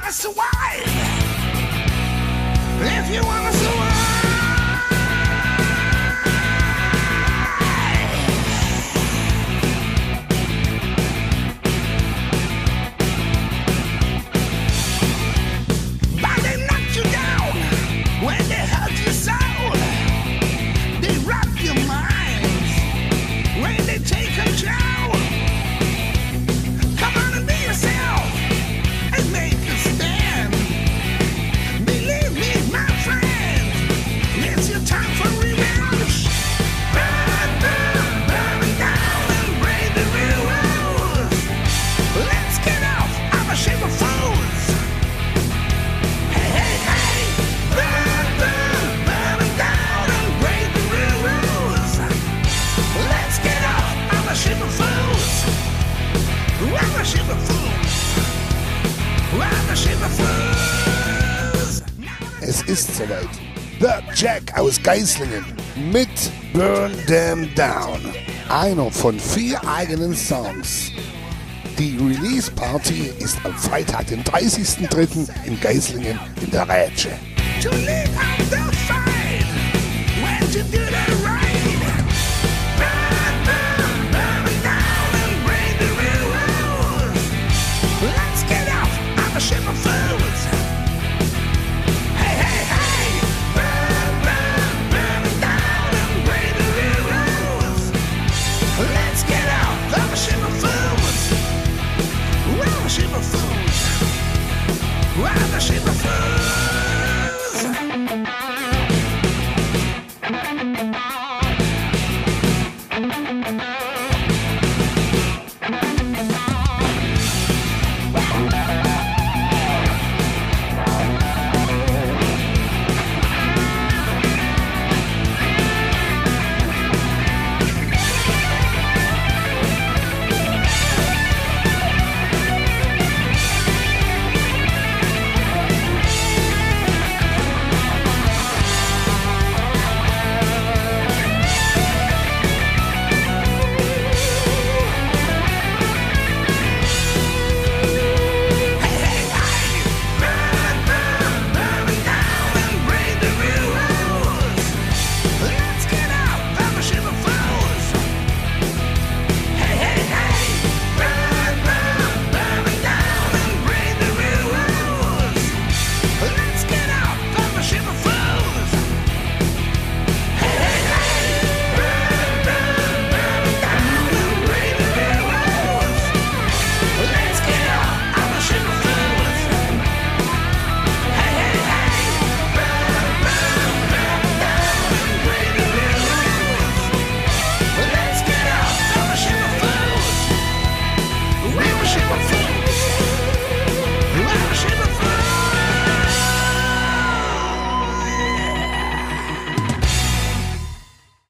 wanna survive, if you wanna survive. But they knock you down when they hurt your soul. They rock your minds when they take control. Come on and be yourself and make a stand. Believe me, my friend, it's your time for revenge. Burn, burn, burn down and break the real rules. Let's get off of a ship of fools. Hey, hey, hey. Burn, burn, burn down and break the real rules. Let's get off of a ship of fools. I'm a ship of fools. I'm a ship of fools. Es ist soweit. The Jack aus Geislingen mit Burn Them Down. Einer von 4 eigenen Songs. Die Release Party ist am Freitag, den 30.03. in Geislingen in der Rätsche. To live out the fight when you do the right. Burn, burn, burn down and break the real rules. Let's get off of a ship of fools. Hey, hey, hey. Burn, burn, burn down and break the real rules. Let's get off of a ship of fools. We're a ship of fools. We're a ship of fools.